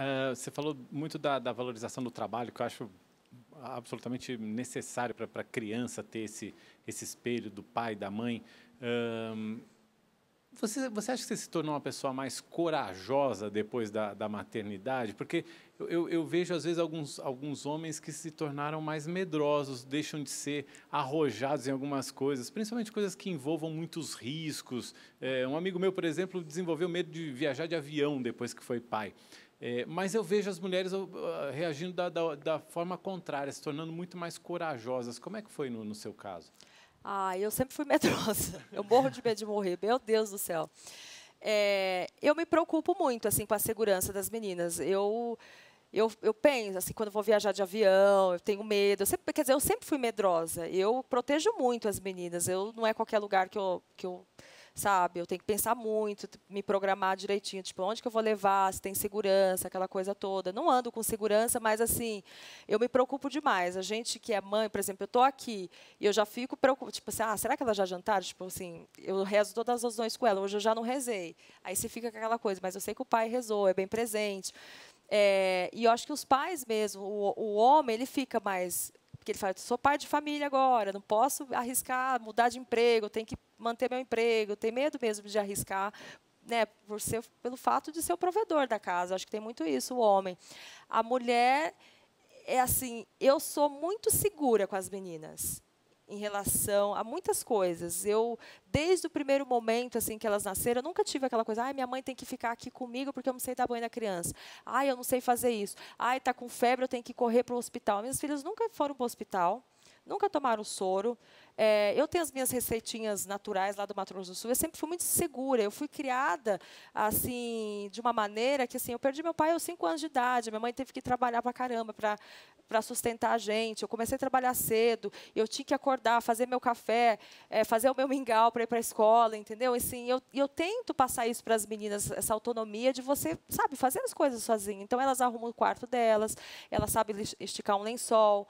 Você falou muito da valorização do trabalho, que eu acho absolutamente necessário para a criança ter esse espelho do pai, da mãe. Você acha que você se tornou uma pessoa mais corajosa depois da maternidade? Porque eu vejo, às vezes, alguns homens que se tornaram mais medrosos, deixam de ser arrojados em algumas coisas, principalmente coisas que envolvam muitos riscos. Um amigo meu, por exemplo, desenvolveu medo de viajar de avião depois que foi pai. Mas eu vejo as mulheres reagindo da forma contrária, se tornando muito mais corajosas. Como é que foi no seu caso? Eu sempre fui medrosa. Eu morro de medo de morrer. Meu Deus do céu. Eu me preocupo muito assim com a segurança das meninas. Eu penso, assim, quando eu vou viajar de avião, eu tenho medo. Quer dizer, eu sempre fui medrosa. Eu protejo muito as meninas. Não é qualquer lugar que eu sabe, eu tenho que pensar muito, me programar direitinho, tipo, onde que eu vou levar, se tem segurança, aquela coisa toda. Não ando com segurança, mas, assim, eu me preocupo demais. A gente que é mãe, por exemplo, eu estou aqui e eu já fico preocupada, tipo assim, será que ela já jantaram? Tipo assim, eu rezo todas as noites com ela, hoje eu já não rezei. Aí você fica com aquela coisa, mas eu sei que o pai rezou, é bem presente. E eu acho que os pais mesmo, o homem, ele fica mais... Porque ele fala, sou pai de família agora, não posso arriscar, mudar de emprego, tenho que manter meu emprego, tenho medo mesmo de arriscar, né, pelo fato de ser o provedor da casa. Acho que tem muito isso, o homem. A mulher, assim, eu sou muito segura com as meninas em relação a muitas coisas. Desde o primeiro momento assim que elas nasceram, eu nunca tive aquela coisa, minha mãe tem que ficar aqui comigo porque eu não sei dar banho na criança. Eu não sei fazer isso. Está com febre, eu tenho que correr para o hospital. Minhas filhas nunca foram para o hospital, nunca tomaram soro. Eu tenho as minhas receitinhas naturais lá do Mato Grosso do Sul. Eu sempre fui muito segura. Eu fui criada assim de uma maneira que assim, eu perdi meu pai aos 5 anos de idade. Minha mãe teve que trabalhar para caramba para sustentar a gente. Eu comecei a trabalhar cedo. Eu tinha que acordar, fazer meu café, fazer o meu mingau para ir para a escola, entendeu? Assim, eu tento passar isso para as meninas, essa autonomia de você, sabe, fazer as coisas sozinha. Então elas arrumam o quarto delas, elas sabem esticar um lençol.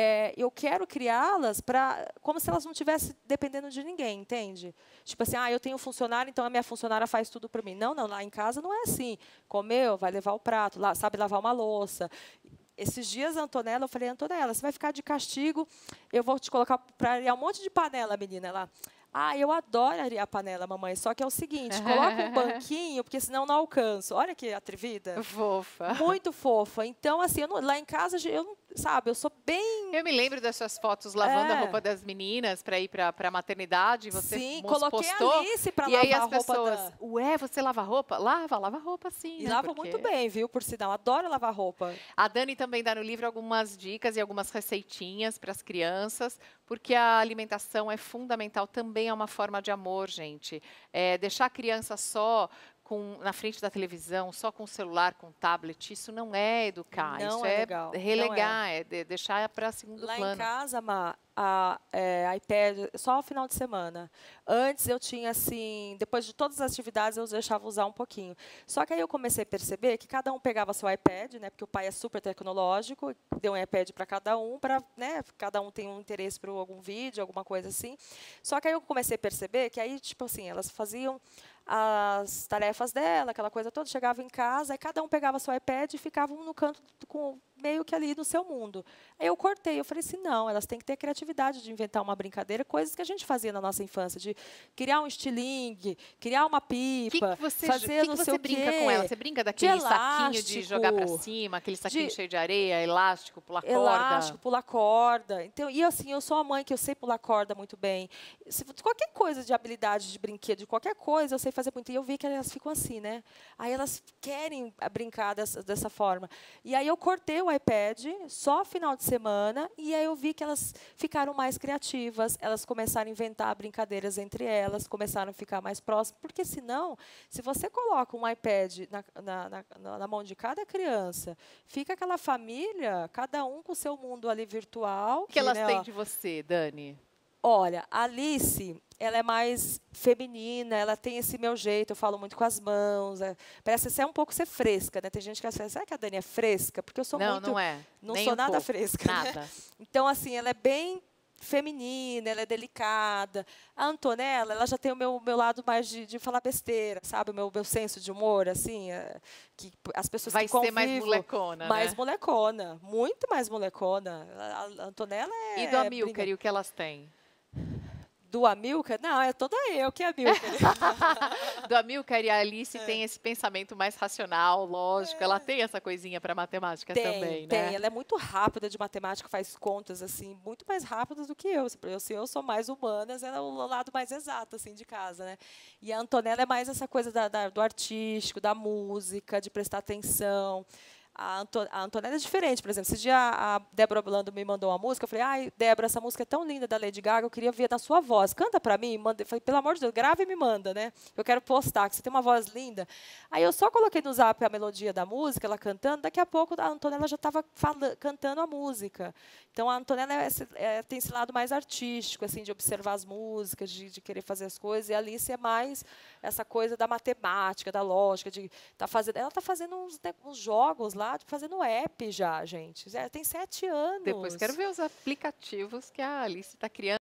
Eu quero criá-las como se elas não estivessem dependendo de ninguém, entende? Tipo assim, eu tenho um funcionário, então a minha funcionária faz tudo para mim. Não, lá em casa não é assim. Comeu, vai levar o prato, sabe lavar uma louça. Esses dias, a Antonella, eu falei, Antonella, você vai ficar de castigo, eu vou te colocar para arear um monte de panela, menina. Ela, eu adoro arear a panela, mamãe, só que é o seguinte, coloca um banquinho, porque senão não alcanço. Olha que atrevida. Fofa. Muito fofa. Então, assim, lá em casa, eu sou bem... Eu me lembro das suas fotos lavando a roupa das meninas para ir para a maternidade. Você sim, coloquei postou, a Alice para lavar lavar a roupa. E aí as pessoas, ué, você lava roupa? Lava roupa sim. E lava muito bem, viu, por sinal. Adoro lavar roupa. A Dani também dá no livro algumas dicas e algumas receitinhas para as crianças, porque a alimentação é fundamental, também é uma forma de amor, gente. Deixar a criança só na frente da televisão, só com o celular, com o tablet, isso não é educar, não isso é legal. relegar, deixar para segundo plano. Lá em casa, iPad só ao final de semana. Antes eu tinha assim, depois de todas as atividades eu deixava usar um pouquinho. Só que aí eu comecei a perceber que cada um pegava seu iPad, né, porque o pai é super tecnológico, deu um iPad para cada um, né, cada um tem um interesse por algum vídeo, alguma coisa assim. Só que aí eu comecei a perceber que aí, tipo assim, elas faziam as tarefas dela, aquela coisa toda, chegava em casa, e cada um pegava seu iPad e ficavam no canto meio que ali no seu mundo. Aí eu cortei, eu falei assim, não, elas têm que ter criatividade de inventar uma brincadeira, coisas que a gente fazia na nossa infância, de criar um estilingue, criar uma pipa, fazer não sei o quê. Brinca com ela? Você brinca daquele saquinho de jogar para cima, aquele saquinho cheio de areia, elástico, pular corda? Elástico, pular corda. Então, e assim, eu sou a mãe que eu sei pular corda muito bem. Qualquer coisa de habilidade de brinquedo, de qualquer coisa, eu sei fazer muito. E eu vi que elas ficam assim, né? Aí elas querem brincar dessa forma. E aí eu cortei o iPad só final de semana e aí eu vi que elas ficaram mais criativas, elas começaram a inventar brincadeiras entre elas, começaram a ficar mais próximas, porque senão, se você coloca um iPad na mão de cada criança, fica aquela família, cada um com o seu mundo ali virtual. O que elas têm de você, Dani? Olha, a Alice, ela é mais feminina, ela tem esse meu jeito, eu falo muito com as mãos. Parece ser um pouco ser fresca, né? Tem gente que acha, será que a Dani é fresca? Porque eu sou muito... Não é. Não sou nada fresca. Nada. Né? Então, assim, ela é bem feminina, ela é delicada. A Antonella, ela já tem o meu lado mais de falar besteira, sabe? O meu senso de humor, assim, que as pessoas Vai que convivem... ser mais molecona, mais né? molecona, muito mais molecona. A Antonella E do Amilcar, e o que elas têm? Do Amilcar? Não, é toda eu que é Amilcar. Do Amilcar e a Alice tem esse pensamento mais racional, lógico. Ela tem essa coisinha para matemática também, né? Tem. Ela é muito rápida de matemática, faz contas assim, muito mais rápidas do que eu. Eu sou mais humanas, ela é o lado mais exato assim de casa, né? E a Antonella é mais essa coisa do artístico, da música, de prestar atenção. A Antonella é diferente, por exemplo, esse dia a Débora Blando me mandou uma música, eu falei, ai, Débora, essa música é tão linda da Lady Gaga, eu queria ver na sua voz, canta pra mim, manda. Eu falei, pelo amor de Deus, grava e me manda, né? Eu quero postar, que você tem uma voz linda. Aí eu só coloquei no zap a melodia da música, ela cantando, daqui a pouco a Antonella já estava cantando a música. Então a Antonella tem esse lado mais artístico, assim, de observar as músicas, de querer fazer as coisas, e a Alice é mais essa coisa da matemática, da lógica, ela está fazendo uns jogos lá, fazendo app já, gente. Tem 7 anos. Depois quero ver os aplicativos que a Alice está criando.